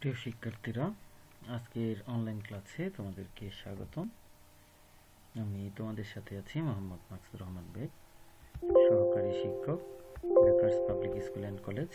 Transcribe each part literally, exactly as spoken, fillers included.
প্রিয় শিক্ষার্থীরা, আজকের অনলাইন ক্লাসে তোমাদেরকে স্বাগতম। আমি তোমাদের সাথে আছি মোহাম্মদ মাকসুদ রহমান বেগ, সহকারী শিক্ষক, Bakers public school and college.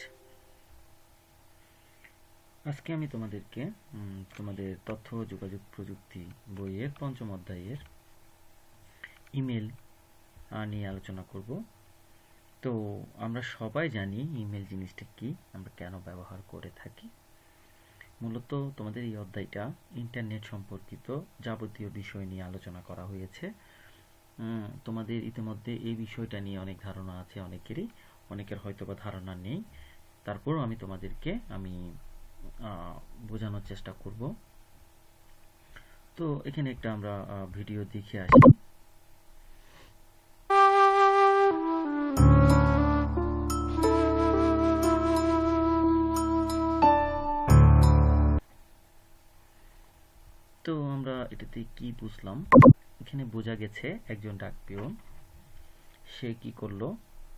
আজকে আমি তোমাদেরকে তোমাদের তথ্য ও যোগাযোগ প্রযুক্তি বইয়ের পঞ্চম অধ্যায়ের ইমেল নিয়ে আলোচনা করব। তো আমরা সবাই জানি ইমেল জিনিসটা কি, আমরা কেন ব্যবহার করে থাকি। মূলত তোমাদের এই অধ্যায়টা ইন্টারনেট সম্পর্কিত যাবতীয় বিষয় নিয়ে আলোচনা করা হয়েছে। তোমাদের ইতিমধ্যে এই বিষয়টা নিয়ে অনেক ধারণা আছে, অনেকেরই অনেকের হয়তোবা ধারণা নেই। তারপরও আমি তোমাদেরকে আমি বোঝানোর চেষ্টা করব। তো এখানে একটা আমরা ভিডিও দেখে আসি। তো আমরা এটাতে কি বুঝলাম, এখানে বোঝা গেছে একজন ডাক পিয়ন সে কি করলো,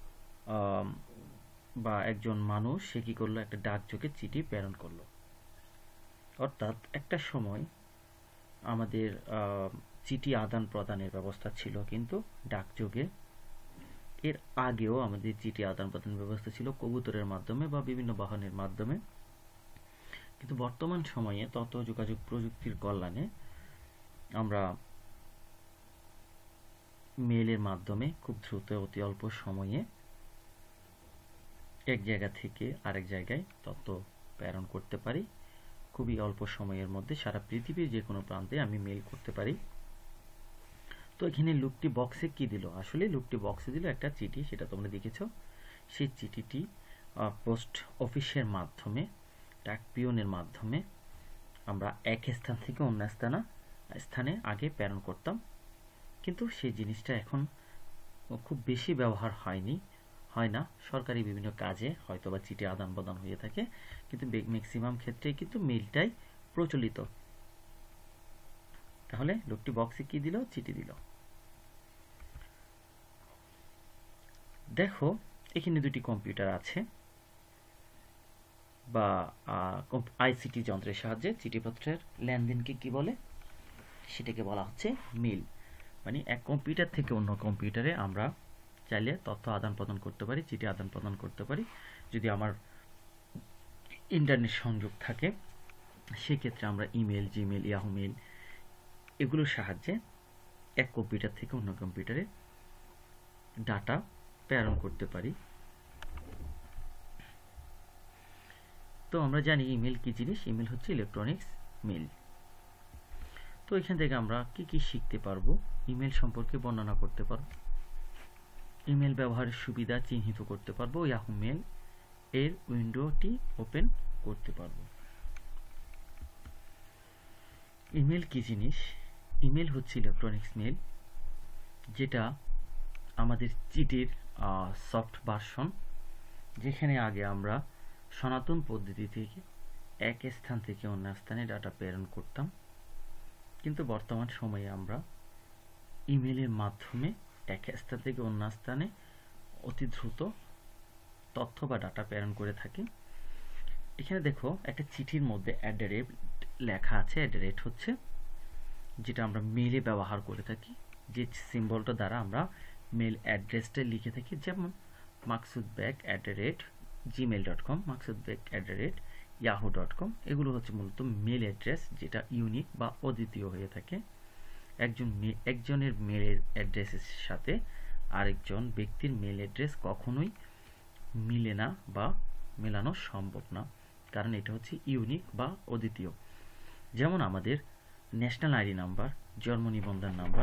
বা একজন মানুষ সে কি করলো, একটা ডাকযোগে চিঠি প্রেরণ করলো। অর্থাৎ একটা সময় আমাদের চিঠি আদান প্রদানের ব্যবস্থা ছিল কিন্তু ডাকযোগে। এর আগেও আমাদের চিঠি আদান প্রদানের ব্যবস্থা ছিল কবুতরের মাধ্যমে বা বিভিন্ন বাহনের মাধ্যমে। কিন্তু বর্তমান সময়ে তথ্য যোগাযোগ প্রযুক্তির কল্যাণে আমরা মেইলের মাধ্যমে খুব দ্রুত অতি অল্প সময়ে এক জায়গা থেকে আরেক জায়গায় তথ্য প্রেরণ করতে পারি। খুবই অল্প সময়ের মধ্যে সারা পৃথিবীর যে কোনো প্রান্তে আমি মেইল করতে পারি। তো এখানে লোকটি বক্সে কি দিল, আসলে লোকটি বক্সে দিল একটা চিঠি, সেটা তোমরা দেখেছো। সেই চিঠিটি পোস্ট অফিসের মাধ্যমে, ডাক পিয়নের মাধ্যমে আমরা এক স্থান থেকে অন্য স্থানে স্থানে আগে প্রেরণ করতাম। কিন্তু সেই জিনিসটা এখন খুব বেশি ব্যবহার হয়নি হয় না সরকারি বিভিন্ন কাজে হয়তোবা চিঠি আদান প্রদান হয়ে থাকে, কিন্তু ম্যাক্সিমাম ক্ষেত্রে কিন্তু মেইলটাই প্রচলিত। তাহলে লোকটি বক্সে কি দিল, চিঠি দিল। দেখো এখানে দুটি কম্পিউটার আছে, বা আইসিটি যন্ত্রের সাহায্যে চিঠিপত্রের লেনদেনকে কি বলে, সেটাকে বলা হচ্ছে মেইল। মানে এক কম্পিউটার থেকে অন্য কম্পিউটারে আমরা চাইলে তথ্য আদান প্রদান করতে পারি, চিঠি আদান প্রদান করতে পারি। যদি আমার ইন্টারনেট সংযোগ থাকে সেক্ষেত্রে আমরা ইমেল, জিমেল, ইয়াহু মেইল এগুলোর সাহায্যে এক কম্পিউটার থেকে অন্য কম্পিউটারে ডাটা প্রেরণ করতে পারি। তো আমরা জানি ইমেল কি জিনিস, ইমেল হচ্ছে ইলেকট্রনিক্স মেইল। তো এখান থেকে আমরা কি কি শিখতে পারবো, ইমেল সম্পর্কে বর্ণনা করতে পারবো, ইমেল ব্যবহারের সুবিধা চিহ্নিত করতে পারবো, ইয়াহু মেইল এর উইন্ডোটি ওপেন করতে পারবো। ইমেল কি জিনিস, ইমেল হচ্ছে ইলেকট্রনিক্স মেইল, যেটা আমাদের চিঠির সফট ভার্সন, যেখানে আগে আমরা সনাতন পদ্ধতি থেকে এক স্থান থেকে অন্য স্থানে ডাটা প্রেরণ করতাম। কিন্তু বর্তমান সময়ে আমরা ইমেলের মাধ্যমে এক স্থান থেকে অন্য স্থানে অতি দ্রুত তথ্য বা ডাটা প্রেরণ করে থাকি। এখানে দেখো একটা চিঠির মধ্যে অ্যাট দ্য রেট লেখা আছে। অ্যাট দ্য রেট হচ্ছে যেটা আমরা মেইলে ব্যবহার করে থাকি, যে সিম্বলটা দ্বারা আমরা মেইল অ্যাড্রেসটা লিখে থাকি, যেমন Maksud Beg at the rate Gmail dot com, Maksud Beg at the rate Yahoo dot com. এগুলো হচ্ছে মূলত মেল অ্যাড্রেস, যেটা ইউনিক বা অদ্বিতীয় হয়ে থাকে। একজন একজনের মেলের অ্যাড্রেসের সাথে আরেকজন ব্যক্তির মেল অ্যাড্রেস কখনোই মিলে না বা মেলানো সম্ভব না, কারণ এটা হচ্ছে ইউনিক বা অদ্বিতীয়। যেমন আমাদের ন্যাশনাল আইডি নাম্বার, জন্ম নিবন্ধন number,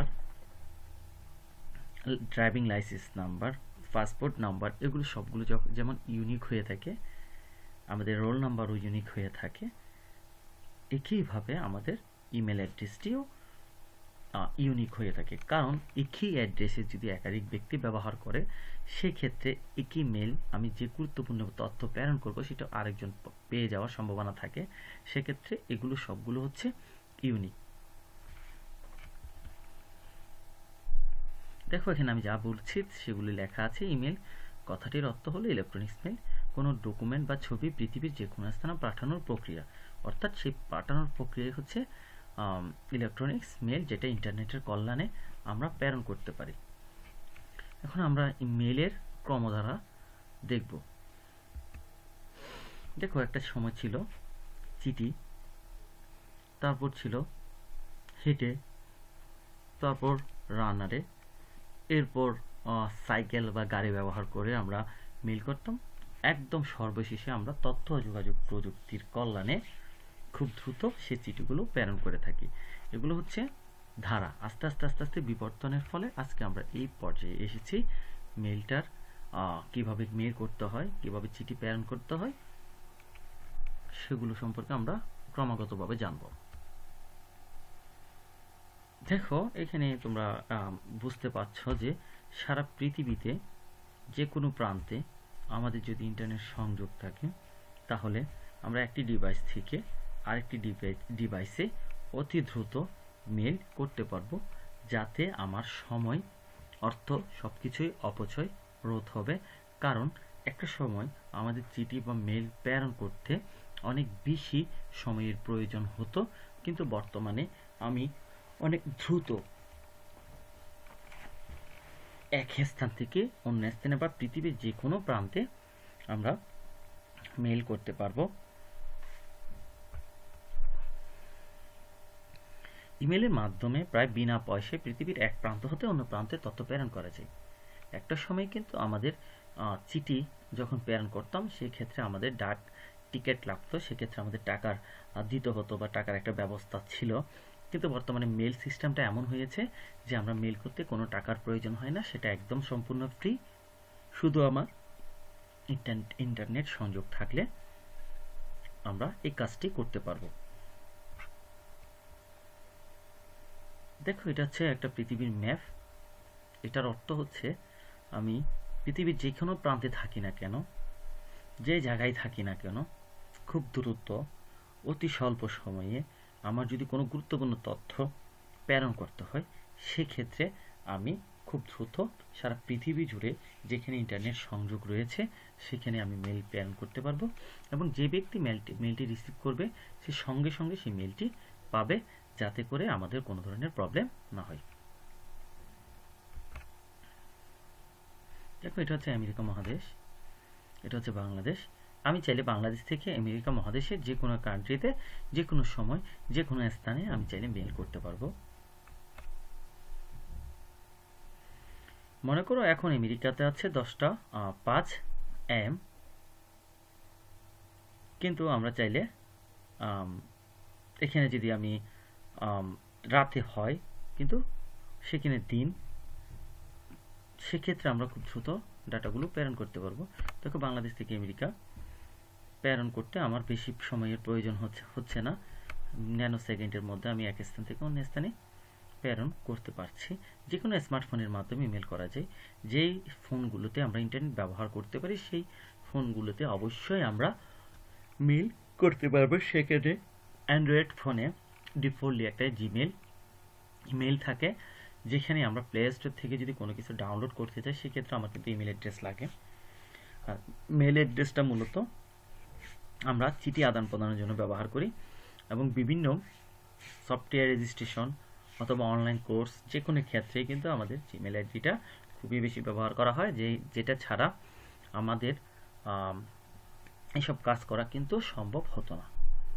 driving license number, passport number, এগুলো সবগুলো যেমন ইউনিক হয়ে থাকে, আমাদের রোল নাম্বারও ইউনিক হয়ে থাকে। একইভাবে আমাদের ইমেল অ্যাড্রেসটিও ইউনিক হয়ে থাকে, কারণ একই অ্যাড্রেসে যদি একাধিক ব্যক্তি ব্যবহার করে সেক্ষেত্রে একই মেল আমি যে গুরুত্বপূর্ণ তথ্য প্রেরণ করব সেটা আরেকজন পেয়ে যাওয়ার সম্ভাবনা থাকে। সেক্ষেত্রে এগুলো সবগুলো হচ্ছে ইউনিক। দেখো এখানে আমি যা বলছি সেগুলি লেখা আছে। ইমেল কথাটির অর্থ হলো ইলেকট্রনিক্স মেইল, কোনো ডকুমেন্ট বা ছবি পৃথিবীর যে কোনো স্থানে পাঠানোর প্রক্রিয়া, অর্থাৎ সেই পাঠানোর প্রক্রিয়া হচ্ছে ইলেকট্রনিক্স মেল, যেটা ইন্টারনেটের কল্যাণে আমরা প্রেরণ করতে পারি। এখন আমরা মেলের ক্রমধারা দেখব। দেখো, একটা সময় ছিল চিঠি, তারপর ছিল হেঁটে, তারপর রানারে, এরপর সাইকেল বা গাড়ি ব্যবহার করে আমরা মেল করতাম। একদম সর্বশেষে আমরা তথ্য ও যোগাযোগ প্রযুক্তির কল্যাণে খুব দ্রুত সে চিঠিগুলো প্রেরণ করে থাকি। এগুলো হচ্ছে ধারা। আস্তে আস্তে আস্তে আস্তে বিবর্তনের ফলে আজকে আমরা এই পর্যায়ে এসেছি। মেলটার কিভাবে মেল করতে হয়, কিভাবে চিঠি প্রেরণ করতে হয়, সেগুলো সম্পর্কে আমরা ক্রমাগতভাবে জানব। দেখো, এখানে তোমরা বুঝতে পারছো যে সারা পৃথিবীতে যে কোনো প্রান্তে আমাদের যদি ইন্টারনেট সংযোগ থাকে, তাহলে আমরা একটি ডিভাইস থেকে আরেকটি ডিভাইসে অতি দ্রুত মেল করতে পারবো, যাতে আমার সময়, অর্থ সবকিছুই অপচয় রোধ হবে। কারণ একটা সময় আমাদের চিঠি বা মেল প্রেরণ করতে অনেক বেশি সময়ের প্রয়োজন হতো, কিন্তু বর্তমানে আমি অনেক দ্রুত এক স্থান থেকে অন্য স্থানে বা পৃথিবীর যে কোনো প্রান্তে আমরা মেল করতে পারবো। ইমেলের মাধ্যমে প্রায় বিনা পয়সায় পৃথিবীর এক প্রান্ত হতে অন্য প্রান্তে তথ্য প্রেরণ করা যায়। একটা সময় কিন্তু আমাদের চিঠি যখন প্রেরণ করতাম, সেই ক্ষেত্রে আমাদের ডাক টিকিট লাগতো, সেক্ষেত্রে আমাদের টাকার দিতে হতো বা টাকার একটা ব্যবস্থা ছিল। কিন্তু বর্তমানে মেল সিস্টেমটা এমন হয়েছে যে আমরা মেল করতে কোনো টাকার প্রয়োজন হয় না, সেটা একদম সম্পূর্ণ ফ্রি। শুধু আমার ইন্টারনেট সংযোগ থাকলে আমরা এই কাজটি করতে পারবো। দেখো, এটা হচ্ছে একটা পৃথিবীর ম্যাপ। এটার অর্থ হচ্ছে আমি পৃথিবীর যে কোনো প্রান্তে থাকি না কেন, যে জায়গায় থাকি না কেন, খুব দ্রুত অতি স্বল্প সময়ে আমার যদি কোনো গুরুত্বপূর্ণ তথ্য প্রেরণ করতে হয়, সেক্ষেত্রে আমি খুব দ্রুত সারা পৃথিবী জুড়ে যেখানে ইন্টারনেট সংযোগ রয়েছে সেখানে আমি মেল প্রেরণ করতে পারবো, এবং যে ব্যক্তি মেলটি মেলটি রিসিভ করবে সে সঙ্গে সঙ্গে সেই মেলটি পাবে, যাতে করে আমাদের কোনো ধরনের প্রবলেম না হয়। দেখো, এটা হচ্ছে আমেরিকা মহাদেশ, এটা হচ্ছে বাংলাদেশ। আমি চাইলে বাংলাদেশ থেকে আমেরিকা মহাদেশের যে কোনো কান্ট্রিতে যে কোনো সময় যে কোনো স্থানে আমি চাইলে মেল করতে পারবো। মনে করো এখন আমেরিকাতে আছে দশটা পাঁচ এম, কিন্তু আমরা চাইলে এখানে যদি আমি রাতে হয় কিন্তু সেখানে দিন, সেক্ষেত্রে আমরা খুব দ্রুত ডাটাগুলো প্রেরণ করতে পারবো। দেখো, বাংলাদেশ থেকে আমেরিকা প্রেরণ করতে আমার বেশি সময়ের প্রয়োজন হচ্ছে হচ্ছে না। ন্যানো সেকেন্ডের মধ্যে আমি এক স্থান থেকে অন্য স্থানে প্রেরণ করতে পারছি। যে কোনো স্মার্টফোনের মাধ্যমে ইমেল করা যায়। যেই ফোনগুলোতে আমরা ইন্টারনেট ব্যবহার করতে পারি সেই ফোনগুলোতে অবশ্যই আমরা মেল করতে পারবো। সেক্ষেত্রে অ্যান্ড্রয়েড ফোনে ডিফল্টলি একটা জিমেল ইমেল থাকে, যেখানে আমরা প্লে স্টোর থেকে যদি কোনো কিছু ডাউনলোড করতে চাই সেক্ষেত্রে আমার কিন্তু ইমেল অ্যাড্রেস লাগে। আর মেল অ্যাড্রেসটা মূলত আমরা চিঠি আদান প্রদানের জন্য ব্যবহার করি, এবং বিভিন্ন সফটওয়্যার রেজিস্ট্রেশন অথবা অনলাইন কোর্স যে কোনো ক্ষেত্রে কিন্তু আমাদের জিমেল আইডিটা খুবই বেশি ব্যবহার করা হয়, যে যেটা ছাড়া আমাদের এসব কাজ করা কিন্তু সম্ভব হতো না।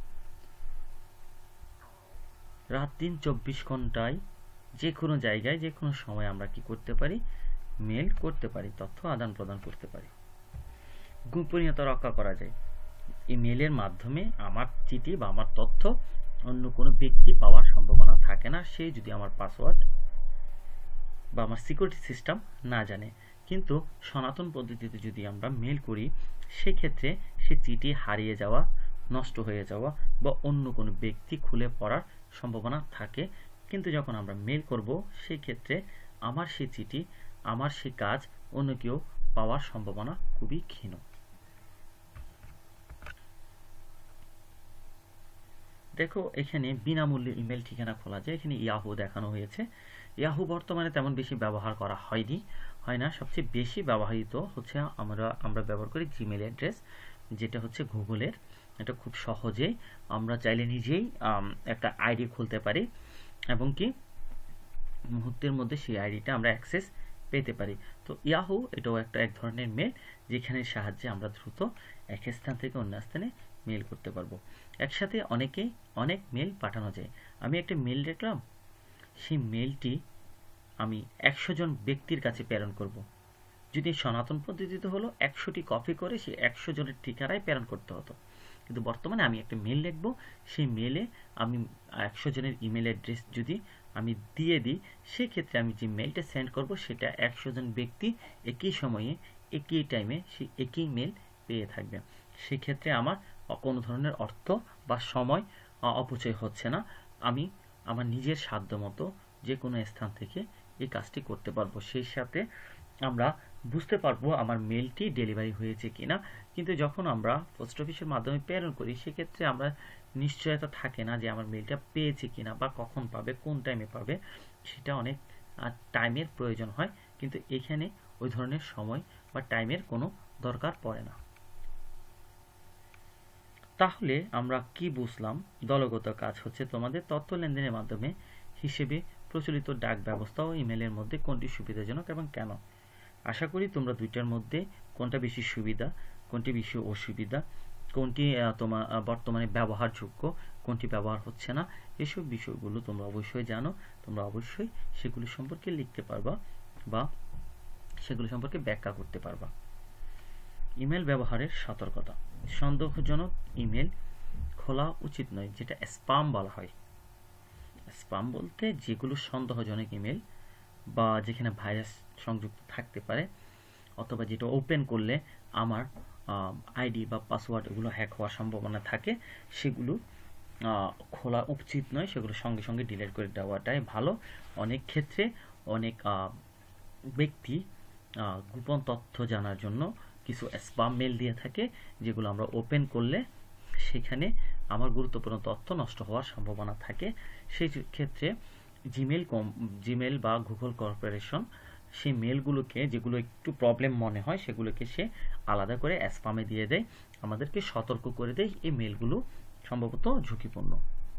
রাত দিন চব্বিশ ঘন্টায় যে কোনো জায়গায় যে কোনো সময় আমরা কি করতে পারি, মেল করতে পারি, তথ্য আদান প্রদান করতে পারি। গোপনীয়তা রক্ষা করা যায়। ইমেলের মাধ্যমে আমার চিঠি বা আমার তথ্য অন্য কোনো ব্যক্তি পাওয়ার সম্ভাবনা থাকে না, সে যদি আমার পাসওয়ার্ড বা আমার সিকিউরিটি সিস্টেম না জানে। কিন্তু সনাতন পদ্ধতিতে যদি আমরা মেল করি সেক্ষেত্রে সে চিঠি হারিয়ে যাওয়া, নষ্ট হয়ে যাওয়া বা অন্য কোনো ব্যক্তি খুলে পড়ার সম্ভাবনা থাকে। কিন্তু যখন আমরা মেল করব সেই ক্ষেত্রে আমার সেই চিঠি, আমার সেই কাজ অন্য কেউ পাওয়ার সম্ভাবনা খুবই ক্ষীণ। দেখো, এখানে বিনামূল্যে ইমেল ঠিকানা খোলা যায়। এখানে ইয়াহু দেখানো হয়েছে। ইয়াহু বর্তমানে তেমন বেশি ব্যবহার করা হয়নি, হয় না, সবচেয়ে বেশি ব্যবহৃত হচ্ছে আমরা আমরা ব্যবহার করি জিমেল অ্যাড্রেস, যেটা হচ্ছে গুগলের। এটা খুব সহজেই আমরা চাইলে নিজেই একটা আইডি খুলতে পারি এবং কি মুহূর্তের মধ্যে সেই আইডিটা আমরা অ্যাক্সেস পেতে পারি। তো ইয়াহু এটাও একটা এক ধরনের মেল, যেখানে সাহায্যে আমরা দ্রুত এক স্থান থেকে অন্য স্থানে মেল করতে পারবো। একসাথে অনেকেই অনেক মেল পাঠানো যায়। আমি একটা মেল দেখলাম, সেই মেলটি আমি একশো জন ব্যক্তির কাছে প্রেরণ করব। যদি সনাতন পদ্ধতিতে হলো একশোটি কপি করে সেই একশো জনের ঠিকানায় প্রেরণ করতে হতো, কিন্তু বর্তমানে আমি একটা মেল লিখব, সেই মেলে আমি একশো জনের ইমেল অ্যাড্রেস যদি আমি দিয়ে দিই, সেক্ষেত্রে আমি যে মেলটা সেন্ড করব সেটা একশো জন ব্যক্তি একই সময়ে একই টাইমে সেই একই মেল পেয়ে থাকবে। সেক্ষেত্রে আমার কোনো ধরনের অর্থ বা সময় অপচয় হচ্ছে না। আমি আমার নিজের সাধ্য মতো যে কোনো স্থান থেকে এই কাজটি করতে পারবো। সেই সাথে আমরা বুঝতে পারবো আমার মেলটি ডেলিভারি হয়েছে কিনা। কিন্তু যখন আমরা পোস্ট অফিসের মাধ্যমে প্রেরণ করি, সেক্ষেত্রে আমরা নিশ্চয়তা থাকে না যে আমার মেলটা পেয়েছে কিনা বা কখন পাবে, কোন টাইমে পাবে, সেটা অনেক টাইমের প্রয়োজন হয়। কিন্তু এখানে ওই ধরনের সময় বা টাইমের কোনো দরকার পড়ে না। তাহলে আমরা কি বুঝলাম? দলগত কাজ হচ্ছে তোমাদের তথ্য লেনদেনের মাধ্যমে হিসেবে প্রচলিত ডাক ব্যবস্থা ও ইমেলের মধ্যে কোনটি সুবিধাজনক এবং কেন। আশা করি তোমরা দুইটার মধ্যে কোনটা বেশি সুবিধা, কোনটি বেশি অসুবিধা, কোনটি তোমার বর্তমানে ব্যবহারযোগ্য, কোনটি ব্যবহার হচ্ছে না, এসব বিষয়গুলো তোমরা অবশ্যই জানো। তোমরা অবশ্যই সেগুলো সম্পর্কে লিখতে পারবা বা সেগুলো সম্পর্কে ব্যাখ্যা করতে পারবা। ইমেল ব্যবহারের সতর্কতা। সন্দেহজনক ইমেল খোলা উচিত নয়, যেটা স্প্যাম বলা হয়। স্প্যাম বলতে যেগুলো সন্দেহজনক ইমেল বা যেখানে ভাইরাস সংযুক্ত থাকতে পারে, অথবা যেটা ওপেন করলে আমার আইডি বা পাসওয়ার্ড এগুলো হ্যাক হওয়ার সম্ভাবনা থাকে, সেগুলো খোলা উচিত নয়। সেগুলো সঙ্গে সঙ্গে ডিলিট করে দেওয়াটাই ভালো। অনেক ক্ষেত্রে অনেক ব্যক্তি গোপন তথ্য জানার জন্য কিছু স্প্যাম মেল দিয়ে থাকে, যেগুলো আমরা ওপেন করলে সেখানে আমার গুরুত্বপূর্ণ তথ্য নষ্ট হওয়ার সম্ভাবনা থাকে। সেই ক্ষেত্রে জিমেল কম জিমেল বা গুগল কর্পোরেশন সেই মেলগুলোকে, যেগুলো একটু প্রবলেম মনে হয়, সেগুলোকে সে আলাদা করে স্প্যামে দিয়ে দেয়, আমাদেরকে সতর্ক করে দেয় এই মেলগুলো সম্ভবত ঝুঁকিপূর্ণ।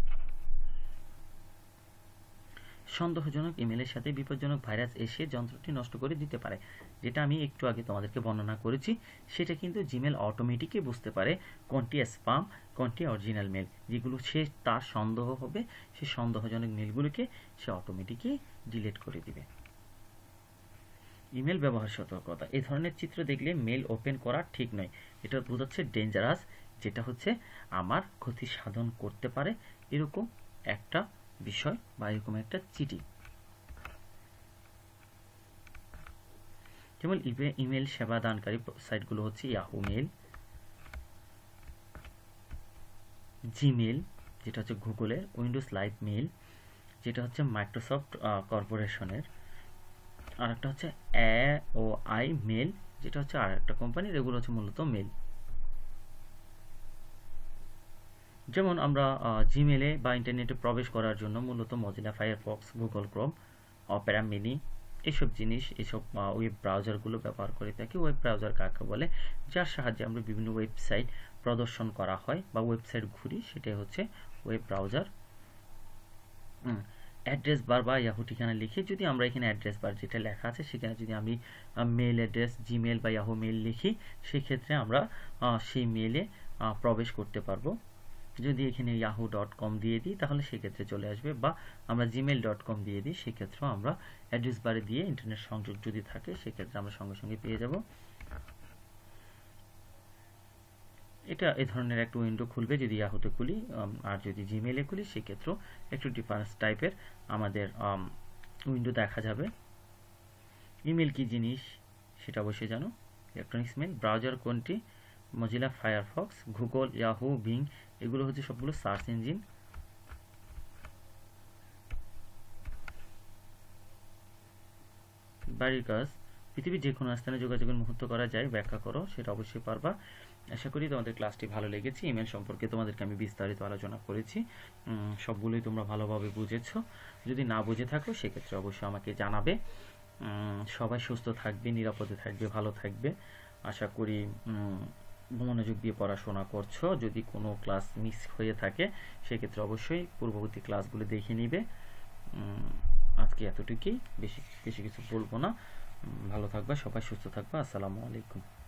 সন্দেহজনক ইমেলের সাথে বিপজ্জনক ভাইরাস এসে যন্ত্রটি নষ্ট করে দিতে পারে, যেটা আমি একটু আগে তোমাদেরকে বর্ণনা করেছি। সেটা কিন্তু জিমেল অটোমেটিকই বুঝতে পারে কোনটি স্প্যাম, কোনটি অরিজিনাল মেল। যেগুলো সে তার সন্দেহ হবে, সে সন্দেহজনক মেলগুলোকে সে অটোমেটিকই ডিলিট করে দিবে। ইমেল ব্যবহার সতর্কতা। এই ধরনের চিত্র দেখলে মেল ওপেন করা ঠিক নয়। এটা বোঝাচ্ছে ডেঞ্জারাস, যেটা হচ্ছে আমার ক্ষতি সাধন করতে পারে, এরকম একটা বিষয় বা এরকম একটা চিঠি। যেমন ইমেল সেবা দানকারী সাইটগুলো হচ্ছে ইয়াহু মেল, জিমেল যেটা হচ্ছে গুগলের, উইন্ডোজ লাইভ মেল যেটা হচ্ছে মাইক্রোসফট কর্পোরেশনের, আর একটা হচ্ছে এ ও আই মেল যেটা হচ্ছে আর একটা কোম্পানির। এগুলো হচ্ছে মূলত মেল। যেমন আমরা জিমেলে বা ইন্টারনেটে প্রবেশ করার জন্য মূলত Mozilla Firefox, Google Chrome, Opera Mini এসব জিনিস, এসব ওয়েব ব্রাউজারগুলো ব্যবহার করে থাকি। ওয়েব ব্রাউজার কাকে বলে? যার সাহায্যে আমরা বিভিন্ন ওয়েবসাইট প্রদর্শন করা হয় বা ওয়েবসাইট ঘুরি, সেটাই হচ্ছে ওয়েব ব্রাউজার। অ্যাড্রেস বার বা ইয়াহু ঠিকানা লিখে যদি আমরা এখানে অ্যাড্রেস বার যেটা লেখা আছে সেখানে যদি আমি মেল অ্যাড্রেস, জিমেল বা ইয়াহু মেল লিখি, সেক্ষেত্রে আমরা সেই মেলে প্রবেশ করতে পারবো। যদি এখানে ইয়াহু ডট কম দিয়ে দিই তাহলে সেক্ষেত্রে চলে আসবে, বা আমরা জিমেল ডট কম দিয়ে দিই, সেক্ষেত্রেও আমরা অ্যাড্রেস বারে দিয়ে ইন্টারনেট সংযোগ যদি থাকে সেক্ষেত্রে আমরা সঙ্গে সঙ্গে পেয়ে যাব। এটা এই ধরনের একটা উইন্ডো খুলবে যদি ইয়াহুতে খুলি, আর যদি জিমেলে খুলি সেক্ষেত্রেও একটু ডিফারেন্স টাইপের আমাদের উইন্ডো দেখা যাবে। ইমেল কি জিনিস সেটা অবশ্যই জানো। ইলেকট্রনিক্স মেল ব্রাউজার কোনটি? Mozilla Firefox, Google, Yahoo, Bing, এগুলো হচ্ছে সবগুলো সার্চ ইঞ্জিন। বাড়ির কাজ। পৃথিবীর যে কোনো স্থানে যোগাযোগের মুহূর্ত করা যায়, ব্যাখ্যা করো। সেটা অবশ্যই পারবা। আশা করি তোমাদের ক্লাসটি ভালো লেগেছে। ইমেল সম্পর্কে তোমাদেরকে আমি বিস্তারিত আলোচনা করেছি, সবগুলোই তোমরা ভালোভাবে বুঝেছো। যদি না বুঝে থাকো সেক্ষেত্রে অবশ্যই আমাকে জানাবে। সবাই সুস্থ থাকবে, নিরাপদে থাকবে, ভালো থাকবে। আশা করি মনোযোগ দিয়ে পড়াশোনা করছো। যদি কোনো ক্লাস মিস হয়ে থাকে সেক্ষেত্রে অবশ্যই পূর্ববর্তী ক্লাসগুলো দেখে নিবে। আজকে এতটুকুই, বেশি বেশি কিছু বলবো না। ভালো থাকবা, সবাই সুস্থ থাকবা। আসসালামু আলাইকুম।